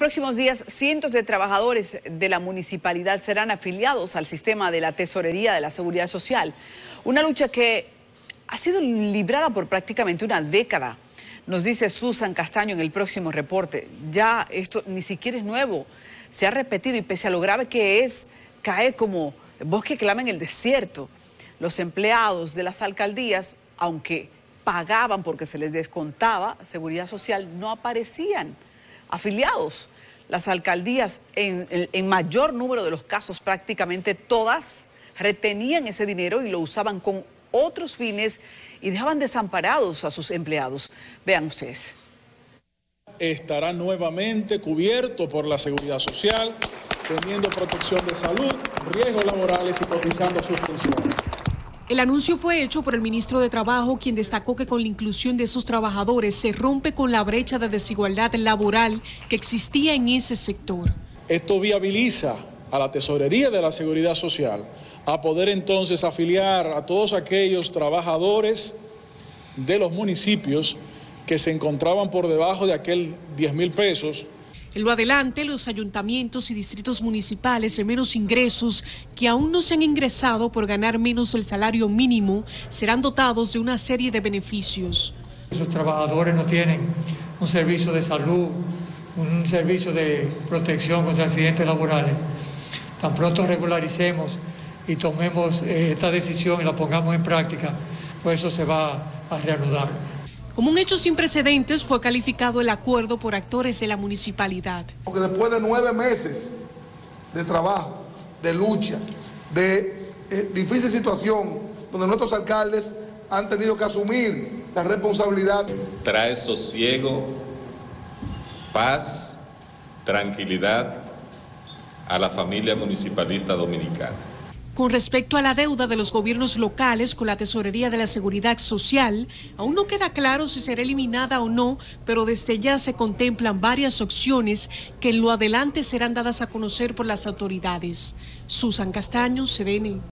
Próximos días, cientos de trabajadores de la municipalidad serán afiliados al sistema de la Tesorería de la Seguridad Social. Una lucha que ha sido librada por prácticamente una década. Nos dice Susan Castaño en el próximo reporte. Ya esto ni siquiera es nuevo. Se ha repetido y pese a lo grave que es, cae como bosque que clama en el desierto. Los empleados de las alcaldías, aunque pagaban porque se les descontaba seguridad social, no aparecían afiliados. Las alcaldías, en mayor número de los casos, prácticamente todas, retenían ese dinero y lo usaban con otros fines y dejaban desamparados a sus empleados. Vean ustedes. Estará nuevamente cubierto por la seguridad social, teniendo protección de salud, riesgos laborales y cotizando sus pensiones. El anuncio fue hecho por el ministro de Trabajo, quien destacó que con la inclusión de esos trabajadores se rompe con la brecha de desigualdad laboral que existía en ese sector. Esto viabiliza a la Tesorería de la Seguridad Social a poder entonces afiliar a todos aquellos trabajadores de los municipios que se encontraban por debajo de aquel 10.000 pesos. En lo adelante, los ayuntamientos y distritos municipales de menos ingresos que aún no se han ingresado por ganar menos el salario mínimo serán dotados de una serie de beneficios. Esos trabajadores no tienen un servicio de salud, un servicio de protección contra accidentes laborales. Tan pronto regularicemos y tomemos esta decisión y la pongamos en práctica, pues eso se va a reanudar. Como un hecho sin precedentes fue calificado el acuerdo por actores de la municipalidad. Porque después de 9 meses de trabajo, de lucha, de difícil situación, donde nuestros alcaldes han tenido que asumir la responsabilidad. Trae sosiego, paz, tranquilidad a la familia municipalista dominicana. Con respecto a la deuda de los gobiernos locales con la Tesorería de la Seguridad Social, aún no queda claro si será eliminada o no, pero desde ya se contemplan varias opciones que en lo adelante serán dadas a conocer por las autoridades. Susan Castaño, CDN.